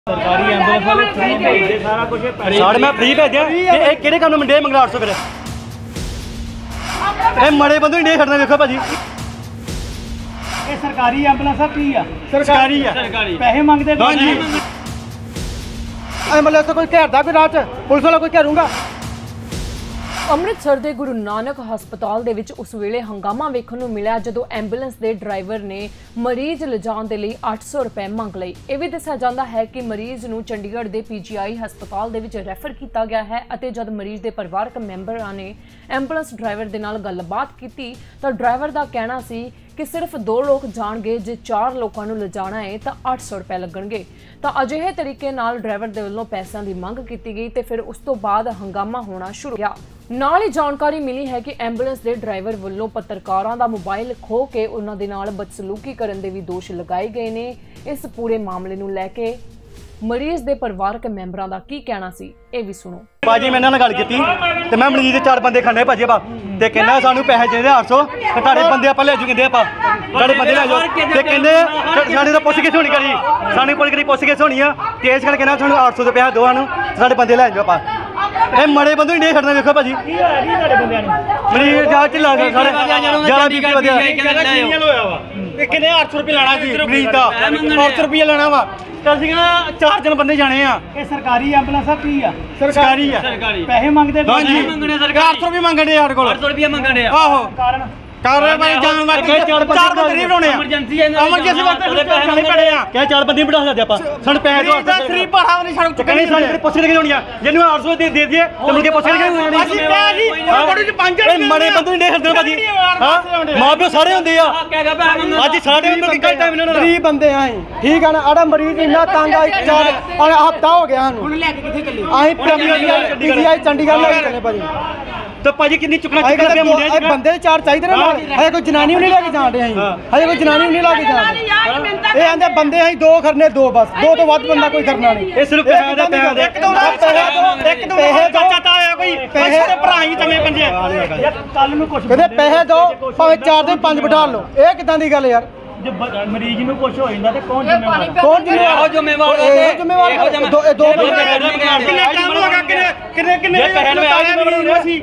सरकारी एंबुलेंस वाले फ्री भेजते सारा कुछ साढ़े मैं फ्री भेजा ये किहड़े काम मंडे मंगला 800 फिर मड़े बंदे नहीं छड़ना देखो भाजी ये सरकारी एंबुलेंस की है सरकारी है पैसे मंगते हाँ जी एंबुलेंस कोई घेरदा कोई रात पुलिस वाला कोई घेरूंगा। ਅੰਮ੍ਰਿਤਸਰ ਦੇ ਗੁਰੂ ਨਾਨਕ ਹਸਪਤਾਲ ਦੇ ਵਿੱਚ ਉਸ ਵੇਲੇ ਹੰਗਾਮਾ ਵੇਖਣ ਨੂੰ ਮਿਲਿਆ ਜਦੋਂ ਐਂਬੂਲੈਂਸ ਦੇ ਡਰਾਈਵਰ ਨੇ ਮਰੀਜ਼ ਲਿਜਾਣ ਦੇ ਲਈ 800 ਰੁਪਏ ਮੰਗ ਲਏ। ਇਹ ਵੀ ਦੱਸਿਆ ਜਾਂਦਾ ਹੈ ਕਿ ਮਰੀਜ਼ ਨੂੰ ਚੰਡੀਗੜ੍ਹ ਦੇ ਪੀਜੀਆਈ ਹਸਪਤਾਲ ਦੇ ਵਿੱਚ ਰੈਫਰ ਕੀਤਾ ਗਿਆ ਹੈ ਅਤੇ ਜਦ ਮਰੀਜ਼ ਦੇ ਪਰਿਵਾਰਕ ਮੈਂਬਰਾਂ ਨੇ ਐਂਬੂਲੈਂਸ ਡਰਾਈਵਰ ਦੇ ਨਾਲ ਗੱਲਬਾਤ ਕੀਤੀ ਤਾਂ ਡਰਾਈਵਰ ਦਾ ਕਹਿਣਾ ਸੀ कि सिर्फ 2 लोग जाणगे जे 4 लोगों को लिजाना है तो 800 रुपए लगणगे। तो अजिहे तरीके नाल ड्राइवर दे वल्लों पैसों की मंग की गई तो फिर उस तो बाद हंगामा होना शुरू हो गया। नाल ही जानकारी मिली है कि एंबूलेंस के ड्राइवर वल्लों पत्रकारां दा मोबाइल खो के उन्हां दे नाल बदसलूकी करन दे भी दोष लगाए गए ने। इस पूरे मामले नूं लैके मरीज दे परिवारक मैंबरां दा की कहना सी ਇਹ ਵੀ सुनो। भाजी मैं इन्हां नाल गल कीती ते मैं मरीज दे 4 बंदे खन्ने भाजी आपा ते कहना सानू पैसे चाहिए 800 ते तुहाडे बंदे आपा ले जाओ कहंदे आपा तुहाडे बंदे ले जाओ ते कहंदे साडी तां पुछ के होनी करी सानू पुछ के पुछ के होनी आ ते इस गल कहना सानू 800 रुपया दो सानू साडे बंदे ले जाओ आपा ए मड़े बंदे नहीं छड़ना देखो भाजी मरीज जा ढिला साडे ज्यादा बीपी वधिया किन्ने 800 रुपया लाना सी मरीज दा 800 रुपया लाना वा ਅਸੀਂ ਨਾ 4 ਜਣ ਬੰਦੇ ਜਾਣੇ ਆ। ਇਹ ਸਰਕਾਰੀ ਐਂਬੂਲੈਂਸ ਕੀ ਆ ਸਰਕਾਰੀ ਆ ਪੈਸੇ ਮੰਗਦੇ ਹਾਂਜੀ ਮੰਗਣੇ ਸਰਕਾਰ 800 ਰੁਪਏ ਮੰਗਣੇ ਸਾਡੇ ਕੋਲ 800 ਰੁਪਏ ਮੰਗਣੇ ਆ ਆਹੋ ਕਾਰਨ ਕਾਰਨ ਬਾਰੇ ਜਾਣ ਵਾਸਤੇ 4 ਬੰਦੇ ਨਹੀਂ ਬਣਾਉਣੇ ਆ ਐਮਰਜੈਂਸੀ ਵਾਸਤੇ ਪੈਸੇ ਬੜੇ ਆ ਕਿਹ 4 ਬੰਦੇ ਬਿਠਾ ਸਕਦੇ ਆਪਾਂ ਸਾਨੂੰ ਪੈਸੇ ਦੋ ਫ੍ਰੀ ਭਾੜਾ ਨਹੀਂ ਸਾਨੂੰ ਚੱਕਣੀ ਸਾਡੇ ਪੁੱਛ ਕੇ ਹੋਣੀ ਆ ਜਿਹਨੂੰ 800 ਦੇ ਦੇ ਦਈਏ ਤੇ ਮੁੜ ਕੇ ਪੁੱਛ ਕੇ ਹੋਣੀ ਅਸੀਂ ਪਿਆ ਜੀ ਬੜੀ ਚ 5 ਮੜੇ ਬੰਦੇ ਨਹੀਂ ਹੱਦਣ ਭਾਜੀ ਹਾਂ ਮਾਂ ਪਿਓ ਸਾਰੇ ਹੁੰਦੇ ਆ ਅੱਜ ਸਾਡੇ ਅੰਦਰ ਕਿੰਨਾ ਟਾਈਮ ਇਹਨਾਂ ਦਾ ਗਰੀਬ ਬੰਦੇ ਆ ਅਸੀਂ ਠੀਕ ਆ ਨਾ ਆੜਾ ਮਰੀਜ਼ ਇੰਨਾ ਤੰਗ ਆ 4 ਹਫ਼ਤਾ ਹੋ ਗਿਆ ਸਾਨੂੰ ਹੁਣ ਲੈ ਕੇ ਕਿੱਥੇ ਚੱਲੇ ਅਸੀਂ ਪੀਜੀਆਈ ਚੰਡੀਗੜ੍ਹ ਲੈ ਕੇ ਚੱਲੇ ਭਾਜੀ तो भाजी कितनी चुकना पिया मुंडे बंदे 4 चाहिए ना नाल हजे कोई जनानी नहीं लेके जान रहे हजे कोई जनानी नहीं लेके जान ये आंदे बंदे अं 2 करने 2 बस 2 तो वध बंदा कोई करना नहीं ये सिर्फ पैसे दे एक दो पैसे चाचा आया कोई पैसे दे भरा ही तमे पंजे कल नूं कुछ कहंदे पैसे दो भावे 4 दिन 5 बिठा लो ये किदां दी गल यार मरीज नूं कुछ हो जांदा ते कौन जिम्मेवार दो किन्ने काम लगा किन्ने पैसे में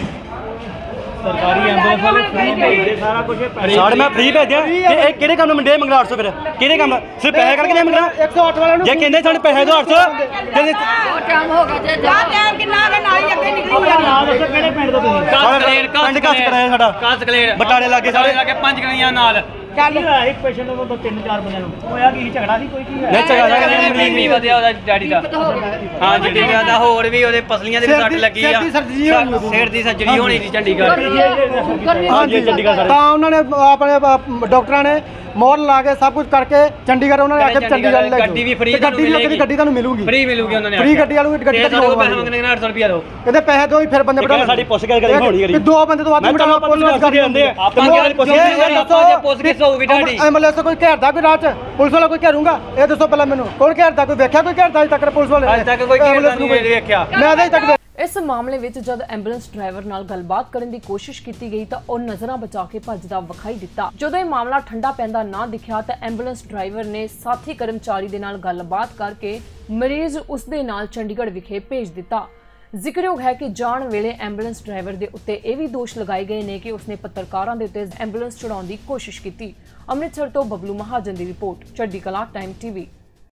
सरकारी एंबुलेंस वाले फ्री भेजते सारा कुछ साढ़े मैं फ्री भेजा ये किहड़े काम मंडे मंगला 800 फिर किहड़े काम सिर्फ पैसे करके नहीं मंगना 108 वाले जे कहंदे सानू पैसे दो 800 टाइम हो गया जा टाइम कितना है नाल ही अगे निकली नाम दसो किहड़े पिंड दा तुसीं पिंड घस कराया साडा कास कलेर बटाले लागे सारे लागे 5 गलियां नाल ਚੱਲ ਇੱਕ ਪੇਸ਼ੈਂਟ ਨੂੰ 3-4 ਬੰਦਿਆਂ ਨੂੰ ਹੋਇਆ ਕੀ ਝਗੜਾ ਸੀ ਕੋਈ ਕੀ ਨਹੀਂ ਝਗੜਾ ਬੀਪੀ ਵਧਿਆ ਉਹਦਾ ਡੈਡੀ ਦਾ ਹਾਂ ਜੀ ਬੀਪੀ ਦਾ ਹੋਰ ਵੀ ਉਹਦੇ ਪਸਲੀਆਂ ਦੇ ਵੀ ਸੱਟ ਲੱਗੀ ਆ ਸਿਰ ਦੀ ਸਰਜਰੀ ਹੋਣੀ ਸੀ ਚੰਡੀਗੜ੍ਹ ਹਾਂਜੀ ਚੰਡੀਗੜ੍ਹ ਤਾਂ ਉਹਨਾਂ ਨੇ ਆਪਣੇ ਡਾਕਟਰਾਂ ਨੇ ਮੋਹਰ ਲਾ ਕੇ ਸਭ ਕੁਝ ਕਰਕੇ ਚੰਡੀਗੜ੍ਹ ਉਹਨਾਂ ਨੇ ਆਖਿਆ ਚੰਡੀਗੜ੍ਹ ਲੈ ਗੱਡੀ ਵੀ ਫ੍ਰੀ ਗੱਡੀ ਤੁਹਾਨੂੰ ਮਿਲੂਗੀ ਫ੍ਰੀ ਮਿਲੂਗੀ ਉਹਨਾਂ ਨੇ ਫ੍ਰੀ ਗੱਡੀ ਵਾਲੂ ਗੱਡੀ ਦਾ ਪੈਸੇ ਮੰਗਣੇ 800 ਰੁਪਿਆ ਦੋ ਇਹਦੇ ਪੈਸੇ ਦੋ ਫਿਰ ਬੰਦੇ ਬਿਠਾ ਸਾਡੀ ਪੁੱਛ ਕੇ ਕਰੀ ਹੋਣੀ ਕਰੀ 2 ਬੰਦੇ ਤੋਂ ਵੱਧ ਬਿਠਾ ਪੁਲਿਸ ਕਰ ਦਿੰਦੇ ਆ ਆਪਾਂ ਕਿਹੜੀ ਪੁੱਛ ਕੇ ਹੋਊਗੀ ਤੁਹਾਡੀ ਐਮਐਲਏ ਕੋਈ ਘੇਰਦਾ ਕੋਈ ਰਾਤ ਪੁਲਿਸ ਵਾਲਾ ਕੋਈ ਘੇਰੂਗਾ ਇਹ ਦੱਸੋ ਪਹਿਲਾਂ ਮੈਨੂੰ ਕੌਣ ਘੇਰਦਾ ਕੋਈ ਵੇਖਿਆ ਕੋਈ ਘੇਰਦਾ ਅਜੇ ਤੱਕ ਪੁਲਿਸ ਵਾਲੇ ਅਜੇ ਤੱਕ ਕੋਈ ਘੇਰਦਾ ਨਹੀਂ ਵੇਖਿਆ ਮੈਂ ਅਜੇ ਤੱਕ इस मामले में जब एंबूलेंस ड्राइवर नाल गलबात करने की कोशिश की गई तो वह नज़रां बचा के भजदा विखाई दिता। जदों यह मामला ठंडा पैंदा ना दिखा तो एंबूलेंस ड्राइवर ने साथी कर्मचारी दे नाल गलबात करके मरीज उस दे नाल चंडीगढ़ विखे भेज दिता। जिक्रयोग है कि जाण वेले एंबूलेंस ड्राइवर के उत्ते यह भी दोष लगाए गए हैं कि उसने पत्रकारां दे उत्ते एंबूलेंस चढ़ाउण की कोशिश की। अमृतसर तो बबलू महाजन की रिपोर्ट, चढ़दी कला टाइम TV।